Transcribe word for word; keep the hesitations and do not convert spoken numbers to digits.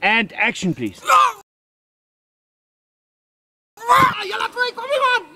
And action, please. You'll have to wait for me, man!